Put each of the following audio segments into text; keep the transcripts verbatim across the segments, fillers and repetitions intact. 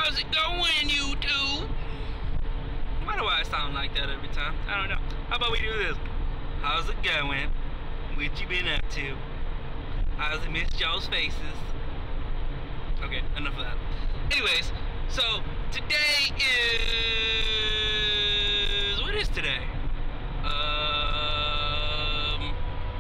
How's it going, YouTube? Why do I sound like that every time? I don't know. How about we do this? How's it going? What you been up to? How's it missed y'all's faces? Okay, enough of that. Anyways, so today is... What is today? Um...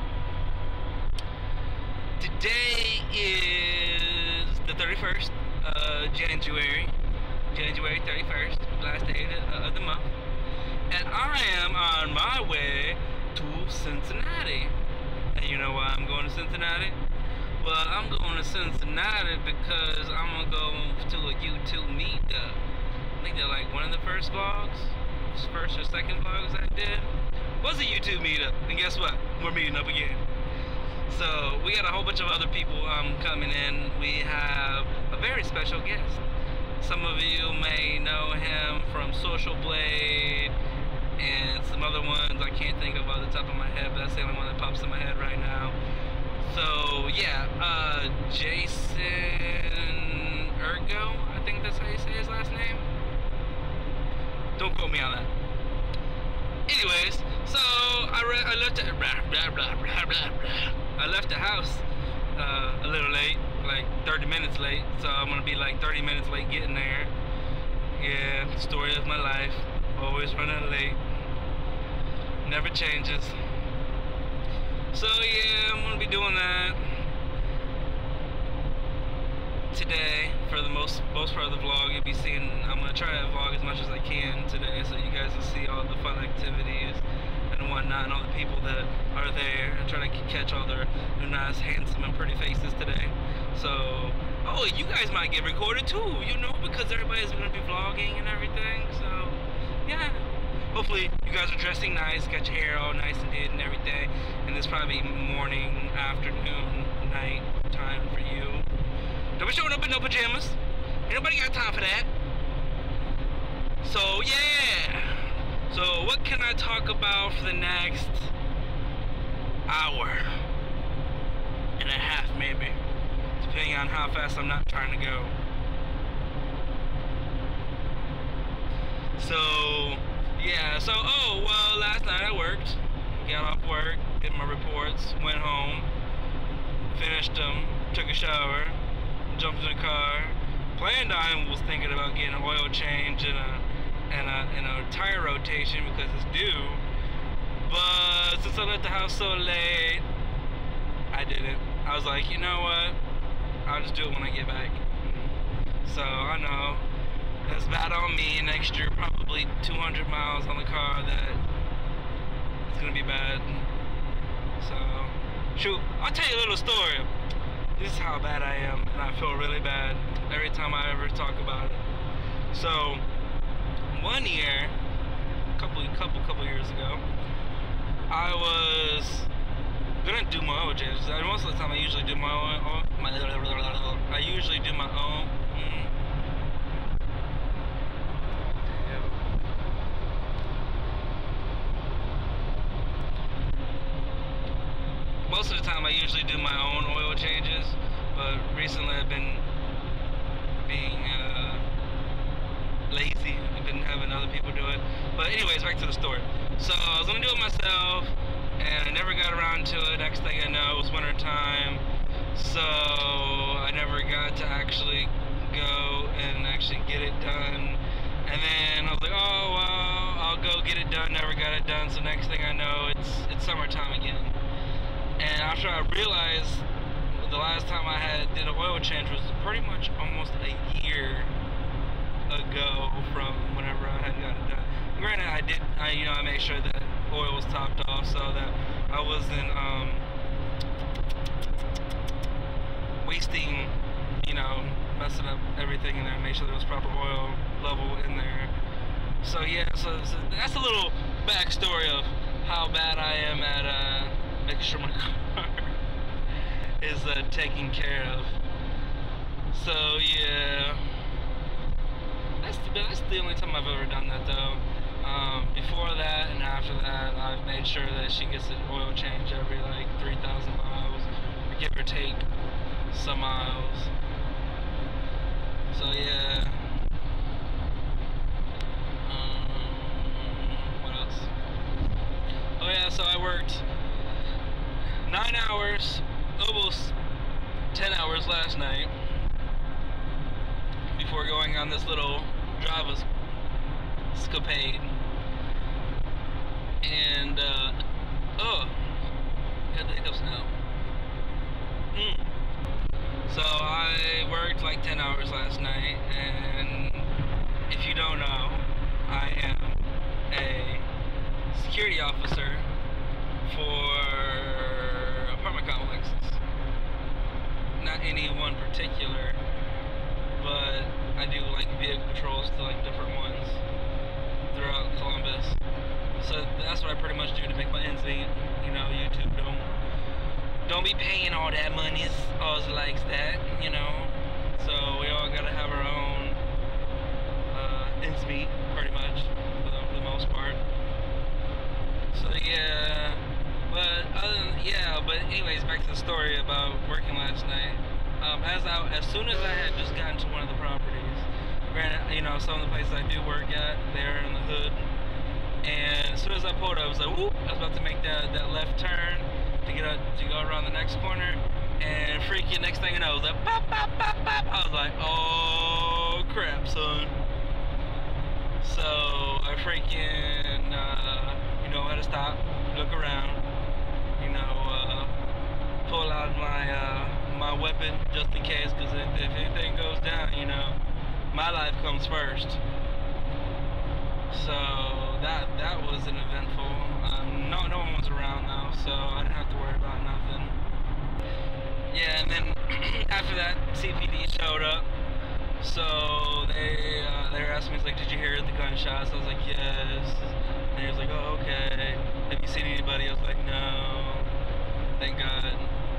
Today is the thirty-first of January. January thirty-first, last day of the month. And I am on my way to Cincinnati. And you know why I'm going to Cincinnati? Well, I'm going to Cincinnati because I'm going to go to a YouTube meetup. I think they're like one of the first vlogs, first or second vlogs I did, was a YouTube meetup. And guess what? We're meeting up again. So we got a whole bunch of other people um, coming in. We have a very special guest. Some of you may know him from Social Blade and some other ones I can't think of off the top of my head, but that's the only one that pops in my head right now. So yeah, uh, Jason Ergo, I think that's how you say his last name. Don't quote me on that. Anyways, so I, re I left it, blah, blah, blah, blah, blah, blah. I left the house uh, a little late, like thirty minutes late, so I'm gonna be like thirty minutes late getting there. Yeah, story of my life, always running late, never changes. So yeah, I'm gonna be doing that today for the most most part of the vlog. You'll be seeing, I'm gonna try to vlog as much as I can today, so you guys will see all the fun activities and whatnot, and all the people that are there, and try to catch all their, their nice, handsome, and pretty faces today. So, oh, you guys might get recorded too, you know, because everybody's gonna be vlogging and everything. So, yeah. Hopefully, you guys are dressing nice, got your hair all nice and did and everything, and it's probably morning, afternoon, night time for you. Don't be showing up in no pajamas. Ain't nobody got time for that. So, yeah. So what can I talk about for the next hour and a half, maybe, depending on how fast I'm not trying to go. So yeah, so oh well, last night I worked, got off work, did my reports, went home, finished them, took a shower, jumped in the car, planned on, was thinking about getting an oil change and a And a, and a tire rotation because it's due, but since I left the house so late, I didn't. I was like, you know what, I'll just do it when I get back. So I know that's bad on me, an extra probably two hundred miles on the car that it's gonna be bad. So shoot, I'll tell you a little story. This is how bad I am, and I feel really bad every time I ever talk about it. So one year, couple, couple, couple years ago, I was gonna do my own changes. Most of the time, I usually do my own. My, I usually do my own. Mm, most of the time, I usually do my own oil changes, but recently I've been being uh, lazy. I've been having other people do it. But anyways, back to the story. So I was gonna do it myself, and I never got around to it. Next thing I know, it was winter time, so I never got to actually go and actually get it done. And then I was like, oh well, I'll go get it done. Never got it done. So next thing I know, it's it's summertime again. And after I realized the last time I had did an oil change was pretty much almost a year ago from whenever I had got it done. Granted, I did, I you know, I made sure that oil was topped off so that I wasn't um, wasting, you know, messing up everything in there. Make sure there was proper oil level in there. So yeah, so, so that's a little backstory of how bad I am at uh, making sure my car is uh, taken care of. So yeah. That's the, that's the only time I've ever done that though. Um, before that and after that, I've made sure that she gets an oil change every like three thousand miles, give or take some miles. So yeah, last night before going on this little drive escapade. And, uh, oh, got the hiccups now. Mm. So I worked like ten hours last night, and if you don't know, I am a security officer for apartment complexes. Not any one particular, but I do like vehicle patrols to like different ones throughout Columbus. So that's what I pretty much do to make my ends meet. You know, YouTube don't don't be paying all that money. Always likes that, you know. So we all gotta have our own uh, ends meet, pretty much, for the, for the most part. So yeah, but other than, yeah, but anyways, back to the story about working last night. Um, as I, as soon as I had just gotten to one of the properties, granted, you know, some of the places I do work at, they're in the hood. And as soon as I pulled up, I was like, whoop, I was about to make that, that left turn to get up, to go around the next corner, and freaking next thing you know, I was like, pop, pop, pop, pop. I was like, oh crap, son. So I freaking, uh, you know, had to stop, look around, you know, uh, pull out my, uh, my weapon just in case, because if, if anything goes down, you know, my life comes first. So that that was an eventful. Um, no no one was around though, so I didn't have to worry about nothing. Yeah, and then after that, C P D showed up. So they uh, they were asking me, like, did you hear the gunshots? I was like, yes. And he was like, oh, okay. Have you seen anybody? I was like, no. Thank God.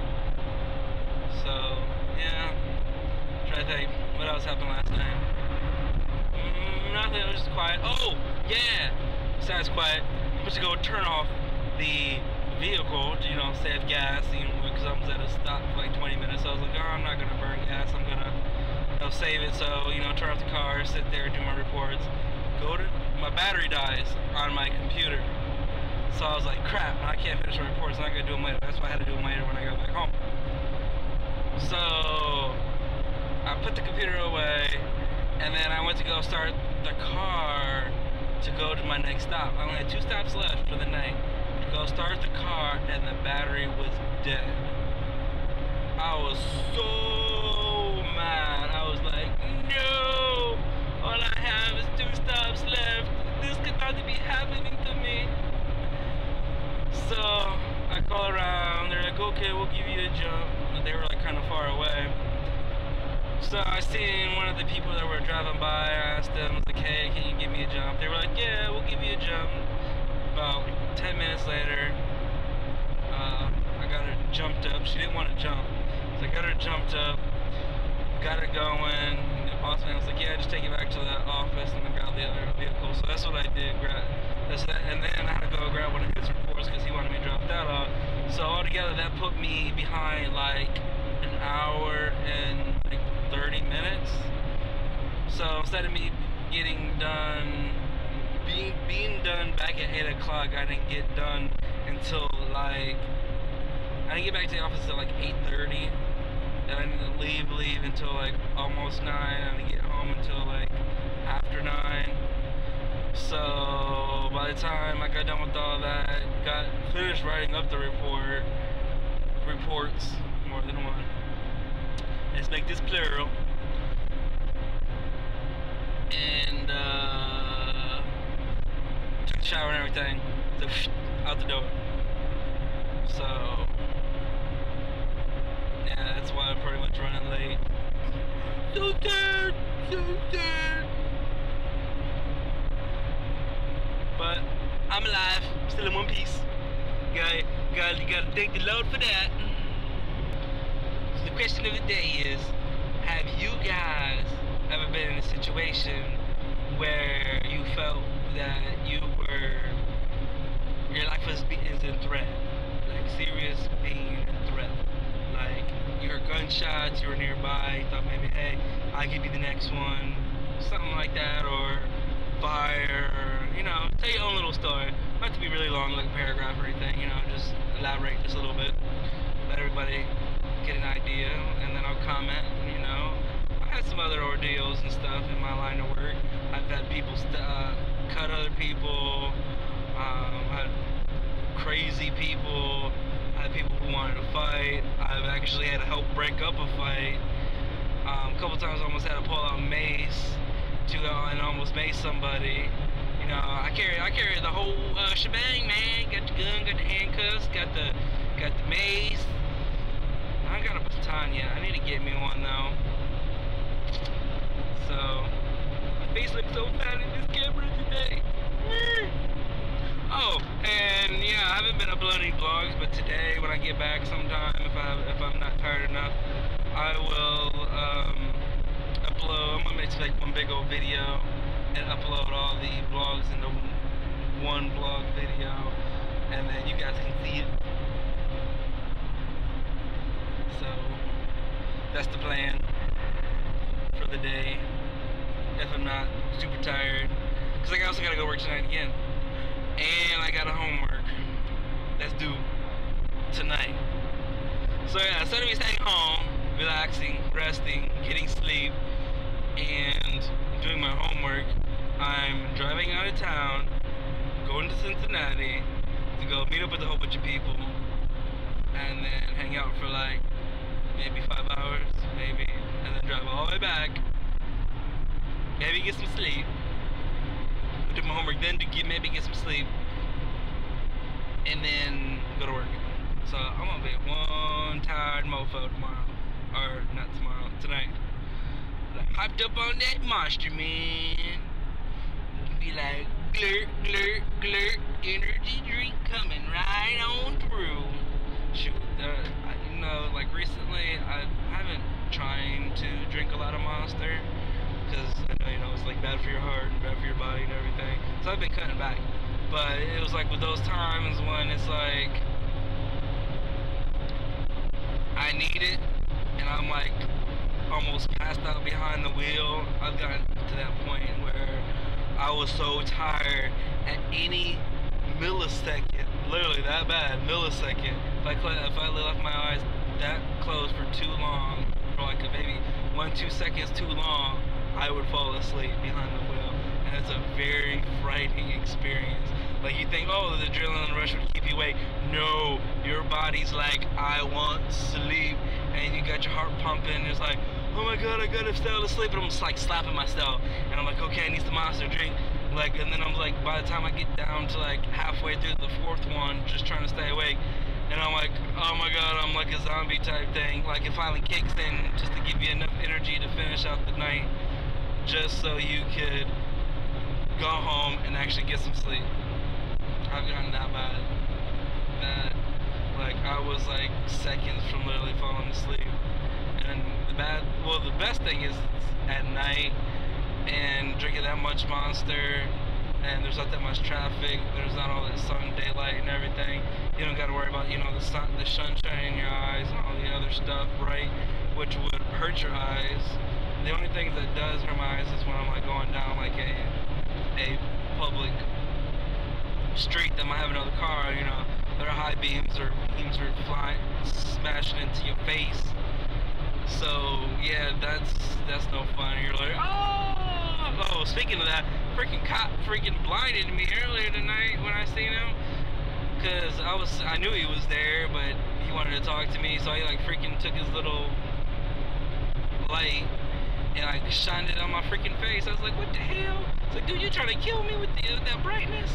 So yeah. Try to think what else happened last night. Nothing, it was just quiet. Oh, yeah! Besides quiet, I'm just gonna turn off the vehicle to, you know, save gas, because I was at a stop for like twenty minutes. So I was like, oh, I'm not gonna burn gas, I'm gonna, you know, save it. So, you know, turn off the car, sit there, do my reports. Go to, my battery dies on my computer. So I was like, crap, I can't finish my reports, I'm not gonna do them later. That's why I had to do them later when I got back home. So, I put the computer away, and then I went to go start the car to go to my next stop. I only had two stops left for the night. To go start the car, and the battery was dead. I was so mad. I was like, no! All I have is two stops left. This could not be happening to me. So I call around. They're like, okay, we'll give you a jump. But they were like kind of far away. So I seen one of the people that were driving by. I asked them, I was like, hey, can you give me a jump? They were like, yeah, we'll give you a jump. About ten minutes later, uh, I got her jumped up. She didn't want to jump. So I got her jumped up, got her going. The boss man was like, yeah, just take it back to the office and then grab the other vehicle. So that's what I did. Grab, that's that, and then I had to go grab one of his reports because he wanted me to drop that off. So altogether, that put me behind like an hour and like thirty minutes. So instead of me getting done, being being done back at eight o'clock, I didn't get done until like I didn't get back to the office until like eight thirty, and I didn't leave leave until like almost nine. I didn't get home until like after nine. So by the time I got done with all that, got finished writing up the report, reports, more than one. Let's make this plural. And uh, took a shower and everything. So out the door. So yeah, that's why I'm pretty much running late. So sad, so sad. But I'm alive, still in one piece. Gotta, gotta, you gotta thank the Lord for that. So the question of the day is, have you guys ever been in a situation where you felt that you were, your life was is in threat, like serious being in threat? Like you heard gunshots, you were nearby, you thought maybe, hey, I could be the next one, something like that, or fire, or, you know, tell your own little story. Not to be really long, like a paragraph or anything, you know, just elaborate just a little bit, let everybody get an idea, and then I'll comment. You know, I had some other ordeals and stuff in my line of work. I've had people st uh, cut other people. Um, I had crazy people. I had people who wanted to fight. I've actually had to help break up a fight. Um, a couple times I almost had to pull out mace to go and almost mace somebody. You know, I carry I carry the whole uh, shebang, man. Got the gun, got the handcuffs, got the got the mace. I got a baton yet. I need to get me one though. So my face looks so fat in this camera today. Oh, and yeah, I haven't been uploading vlogs, but today when I get back sometime, if I if I'm not tired enough, I will um, upload. I'm gonna make like one big old video and upload all the vlogs into one vlog video, and then you guys can see it. So that's the plan for the day. If I'm not super tired, because I also gotta go work tonight again, and I got a homework that's due tonight. So yeah, instead of me staying home, relaxing, resting, getting sleep, and doing my homework, I'm driving out of town, going to Cincinnati to go meet up with a whole bunch of people, and then hang out for like maybe five hours, maybe, and then drive all the way back, maybe get some sleep, do my homework, then to get maybe get some sleep, and then go to work. So I'm gonna be one tired mofo tomorrow, or not tomorrow, tonight. Like hyped up on that monster, man. Be like, glurk, glurk, glurk, energy drink coming right on through. Shoot, uh, I, you know, like recently, I haven't trying to drink a lot of Monster, because I know, you know, it's like bad for your heart and bad for your body and everything. So I've been cutting back. But it was like with those times when it's like, I need it, and I'm like almost passed out behind the wheel. I've gotten to that point where I was so tired at any millisecond, literally that bad, millisecond. If I if I left my eyes that close for too long, for like a maybe one, two seconds too long, I would fall asleep behind the wheel. And it's a very frightening experience. Like you think, oh, the adrenaline rush would keep you awake. No, your body's like, I want sleep, and you got your heart pumping. It's like, oh my god, I gotta stay asleep, and I'm just like slapping myself, and I'm like, okay, I need some Monster drink. Like, and then I'm like, by the time I get down to like halfway through the fourth one, just trying to stay awake, and I'm like, oh my god, I'm like a zombie type thing. Like it finally kicks in just to give you enough energy to finish out the night, just so you could go home and actually get some sleep. I've gotten that bad. That, like, I was like seconds from literally falling asleep. And the bad, well, the best thing is at night and drinking that much Monster, and there's not that much traffic. There's not all that sun, daylight, and everything. You don't got to worry about, you know, the sun, the sunshine in your eyes and all the other stuff, bright, which would hurt your eyes. The only thing that does hurt my eyes is when I'm like going down like a a public street that might have another car, you know, there are high beams or beams are flying, smashing into your face. So yeah, that's that's no fun. You're like, oh, oh. Speaking of that, freaking cop freaking blinded me earlier tonight when I seen him, cause I was I knew he was there, but he wanted to talk to me, so he like freaking took his little light and like shined it on my freaking face. I was like, what the hell? It's like, dude, you trying to kill me with, the, with that brightness?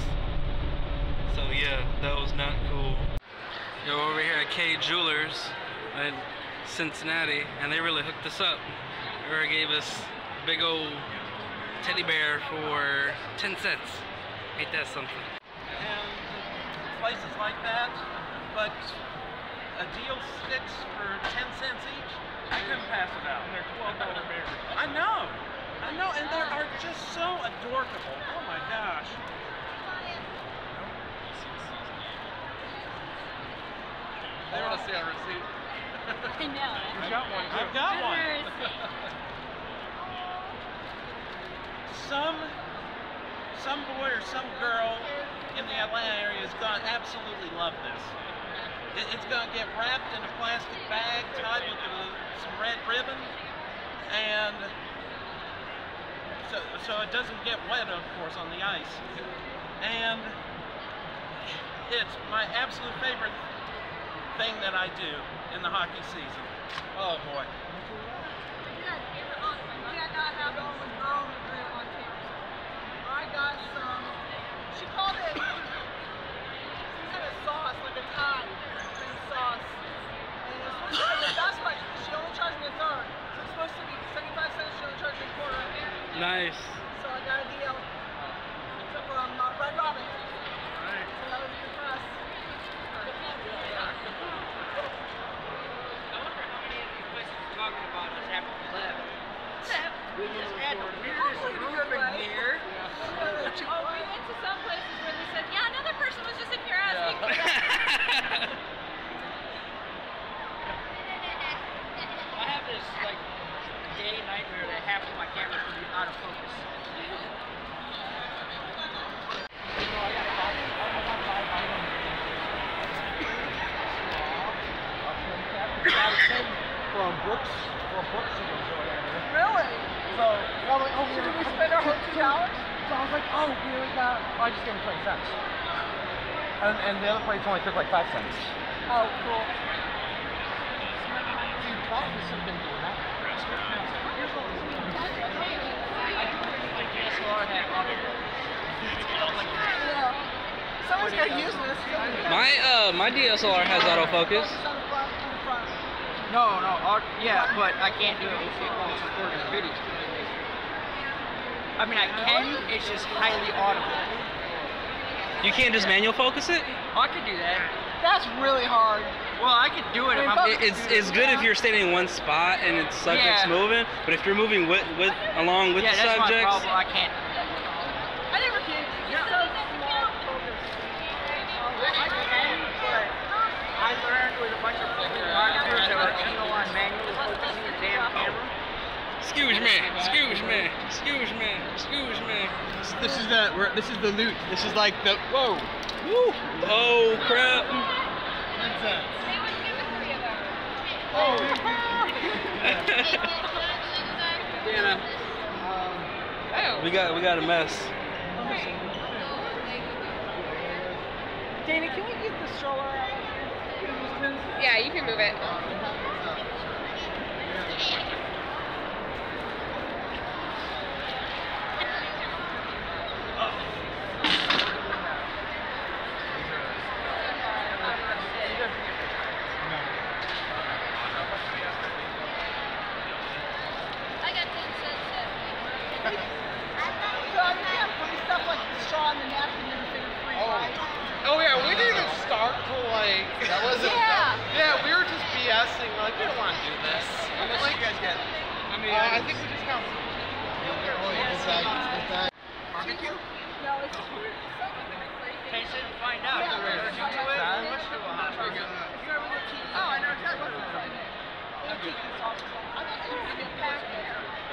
So yeah, that was not cool. Yo, over here at K Jewelers in Cincinnati, and they really hooked us up. They already gave us a big old teddy bear for ten cents. Ain't that something? And places like that, but a deal sticks for ten cents each. I couldn't pass it out. And they're twelve dollar bears. I know, I know, and they are just so adorable. Oh my gosh. I want to see a receipt. I know. I've got one. I've got one. Some, some boy or some girl in the Atlanta area is gonna absolutely love this. it, it's going to get wrapped in a plastic bag tied with a, some red ribbon, and so, so it doesn't get wet, of course, on the ice. And it's my absolute favorite thing that I do in the hockey season. Oh boy. I got some, she called it some kind of sauce, like a Thai cream sauce. And it's supposed to be the best price. She only charged me a third. So it's supposed to be seventy-five cents, she only charged me a quarter. Nice. So I got a deal. So from uh, Red Robin. So that was a good press. Talking about just after we left. We just had the Hopefully weirdest in a room good in way. here. Oh, we went to some places where they said, yeah, another person was just in here asking for that. I have this like day nightmare that half of my cameras will be out of focus. From Brooks, from Brooks or whatever. Really? So, I was like, oh, So did we spend our whole two dollars? So I was like, oh, we only got, oh, I just gave him twenty cents. And, and the other place only took like five cents. Oh, cool. See, probably should have been doing that. Yeah. Someone's got to use this. My uh my D S L R has autofocus. No, no, uh, yeah, but I can't do it with it while it's recording a video. I mean, I can, it's just highly audible. You can't just manual focus it? Oh, I could do that. That's really hard. Well, I could do it if I'm... It, it's it's good if you're staying in one spot and its subject's Yeah. moving, but if you're moving with with along with yeah, the that's subjects, my problem, I can't. I never can. You're so small focus. I can, but I learned with a bunch of photographers that were anal on manually focusing the damn camera. excuse me, excuse me, excuse me, excuse me. This is the, we're, this is the loot. This is like the, whoa. Woo! Oh crap! They wouldn't give it three of them. Oh. Oh. we got we got a mess. Dana, can we get the stroller out? Yeah, you can move it. I got ten cents. So I'm gonna put stuff like the straw and the napkin in the finger free, right? Oh yeah, we didn't even start to like. That wasn't. Yeah. Yeah, we were just BSing. We're like, we don't want to do this. How much like, you guys get? I mean, uh, I think we just got. Barbecue? No, it's something free. Taste it and find out. Yeah. If you're allergic to it. Let's It's served with a tiki. Oh, I know exactly what's inside. A tiki sauce. I thought you were gonna get packed there.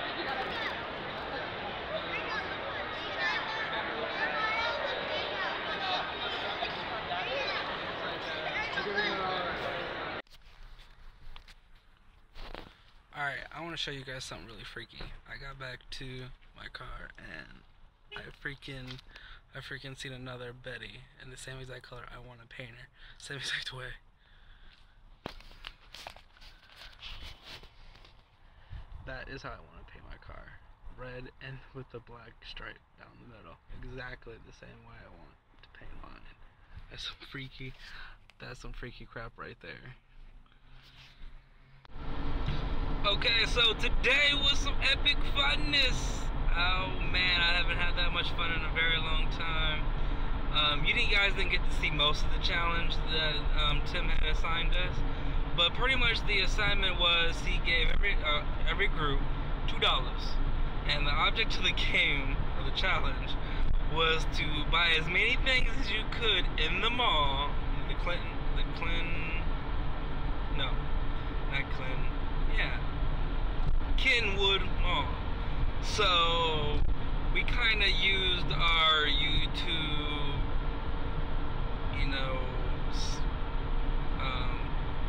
Alright, I want to show you guys something really freaky. I got back to my car and I freaking I freaking seen another Betty in the same exact color I want to paint her. Same exact way. That is how I want to paint my car. Red and with the black stripe down the middle. Exactly the same way I want to paint mine. That's some freaky, that's some freaky crap right there. Okay, so today was some epic funness. Oh man, I haven't had that much fun in a very long time. Um, you didn't, guys didn't get to see most of the challenge that um, Tim had assigned us, but pretty much the assignment was he gave every uh, every group two dollars, and the object of the game or the challenge was to buy as many things as you could in the mall. The Clinton, the Clinton, no, not Clinton, yeah. Kenwood Mall. So we kind of used our YouTube, you know, uh,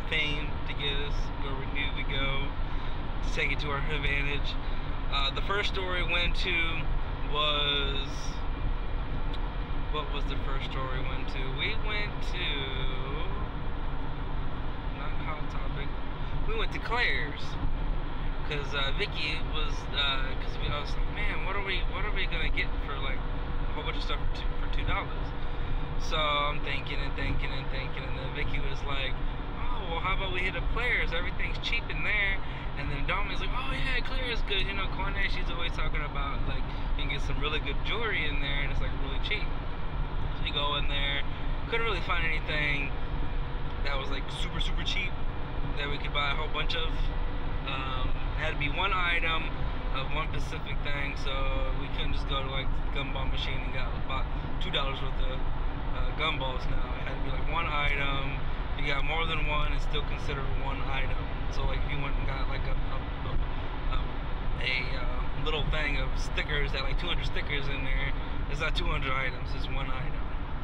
fame to get us where we needed to go, to take it to our advantage. Uh, the first store we went to was, what was the first store we went to? We went to, not Hot Topic, we went to Claire's. Cause uh, Vicky was, uh, cause we, I was like, man, what are we, what are we gonna get for like a whole bunch of stuff for two, for two dollars? So I'm thinking and thinking and thinking, and then Vicky was like, oh, well, how about we hit up Claire's? Everything's cheap in there. And then Domini's like, oh yeah, Claire's good. You know, Cornet, she's always talking about like you can get some really good jewelry in there, and it's like really cheap. So you go in there, couldn't really find anything that was like super super cheap that we could buy a whole bunch of. Um, it had to be one item of one specific thing, so we couldn't just go to like the gumball machine and got about two dollars worth of uh, gumballs. Now it had to be like one item. If you got more than one, it's still considered one item. So like if you went and got like a a, a, a, a uh, little thing of stickers, that like two hundred stickers in there, it's not two hundred items, it's one item.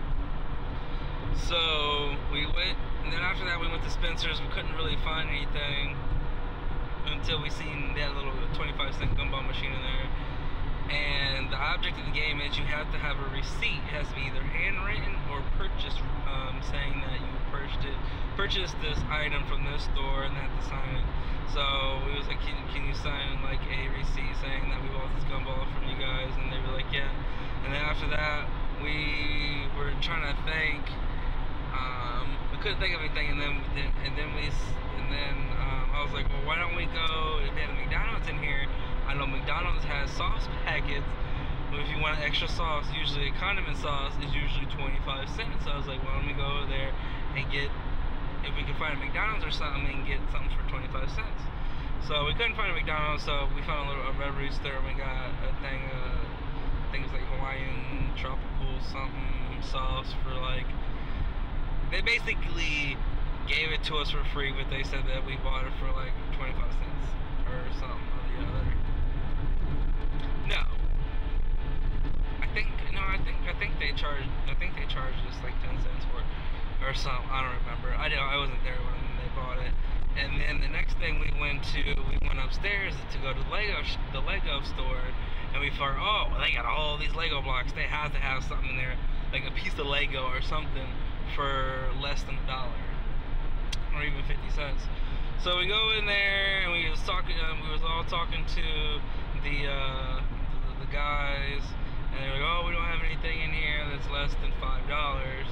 So we went, and then after that we went to Spencer's. We couldn't really find anything until we seen that little twenty-five cent gumball machine in there. And the object of the game is you have to have a receipt. It has to be either handwritten or purchased, um, saying that you purchased it, purchased this item from this store, and they have to sign it. So we was like, can, can you sign like a receipt saying that we bought this gumball from you guys? And they were like, yeah. And then after that, we were trying to think. Um, we couldn't think of anything, and then and then we and then um, I was like, well, why don't we go? If they had a McDonald's in here, I know McDonald's has sauce packets. But if you want extra sauce, usually a condiment sauce is usually twenty-five cents. So I was like, why don't we go over there and get, if we could find a McDonald's or something, and get something for twenty-five cents. So we couldn't find a McDonald's, so we found a little a Red Rooster, and we got a thing. Uh, I think it's like Hawaiian tropical something sauce for like. They basically gave it to us for free, but they said that we bought it for like twenty-five cents or something or the other. No, I think no, I think I think they charged. I think they charged us like ten cents for it or something. I don't remember. I don't. I wasn't there when they bought it. And then the next thing we went to, we went upstairs to go to the Lego the Lego store, and we thought, oh, well, they got all these Lego blocks. They have to have something in there, like a piece of Lego or something, for less than a dollar or even fifty cents. So we go in there, and we was talking. Um, we was all talking to the, uh, the the guys, and they were like, "Oh, we don't have anything in here that's less than five dollars."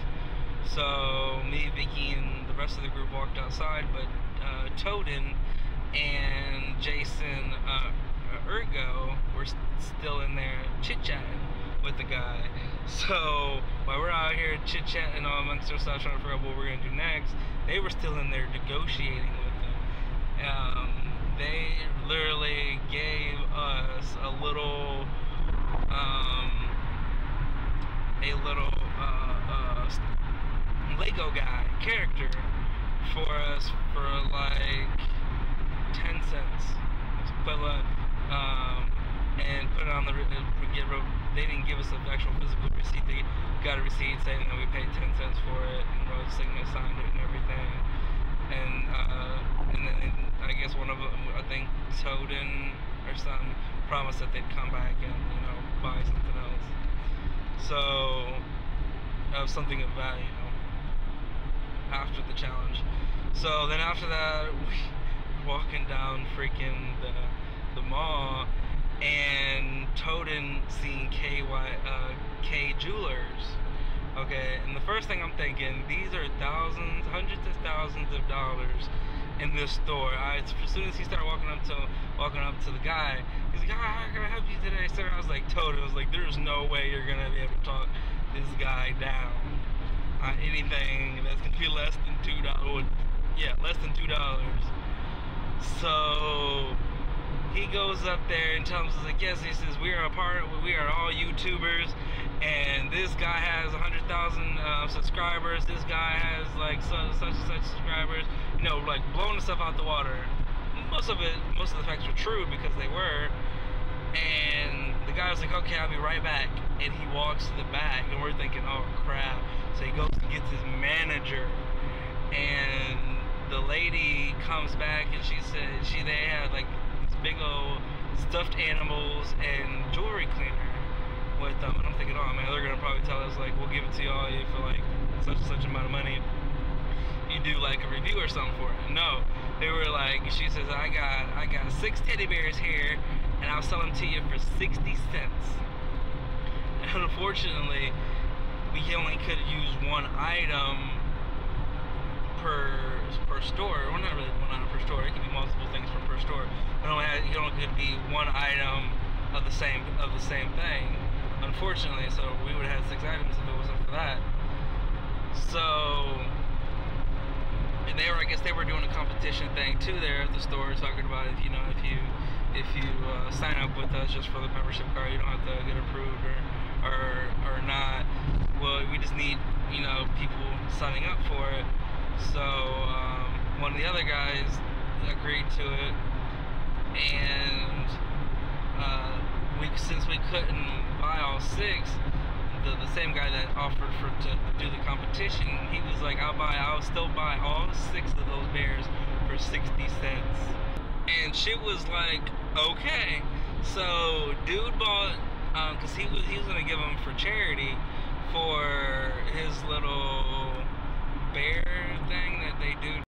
So me, Vicky, and the rest of the group walked outside, but uh, Toden and Jason uh, Ergo were st still in there chit-chatting with the guy. So while we're out here chit-chatting all amongst ourselves trying to figure out what we're gonna do next, they were still in there negotiating with him. Um, they literally gave us a little, um, a little uh, uh, Lego guy character for us for like ten cents. But uh, um, and put it on the get they didn't give us an actual physical receipt. They got a receipt saying that we paid ten cents for it, and wrote a signature, signed it, and everything. And uh, and then and I guess one of them, I think Toden or something, promised that they'd come back and you know buy something else. So of something of value after the challenge. So then after that, we were walking down freaking the the mall, and Toden seen K Y uh, K Jewelers. Okay, and the first thing I'm thinking, these are thousands, hundreds of thousands of dollars in this store. I, as soon as he started walking up to walking up to the guy, he's like, "Ah, how can I help you today, sir?" I was like, Toden, I was like, "There's no way you're gonna be able to talk this guy down on anything that's gonna be less than two dollars." Yeah, less than two dollars. So he goes up there and tells us, like, yes, he says, we are a part, we are all YouTubers, and this guy has one hundred thousand uh, subscribers, this guy has, like, such, such and such subscribers, you know, like, blowing stuff out the water. Most of it, most of the facts were true, because they were, and the guy was like, okay, I'll be right back, and he walks to the back, and we're thinking, oh, crap. So he goes and gets his manager, and the lady comes back and she said she they had like these big old stuffed animals and jewelry cleaner with them. And I'm thinking, oh man, they're gonna probably tell us like, we'll give it to y'all for like such and such amount of money. You do like a review or something for it. No, they were like, she says, I got I got six teddy bears here, and I'll sell them to you for sixty cents. And unfortunately, we only could use one item per per store. Well, not really one item per store. It could be multiple things from per store. It only had, it only could be one item of the same of the same thing. Unfortunately, so we would have had six items if it wasn't for that. So, and they were, I guess they were doing a competition thing too there at the store, talking about if you know if you if you uh, sign up with us just for the membership card, you don't have to get approved or or or not. Well, we just need, you know, people signing up for it. So um, one of the other guys agreed to it, and uh, we since we couldn't buy all six, the the same guy that offered for to do the competition, he was like, I'll buy, I'll still buy all six of those bears for sixty cents. And she was like, okay. So dude bought, um, cause he was he was gonna give them for charity for his little bear thing that they do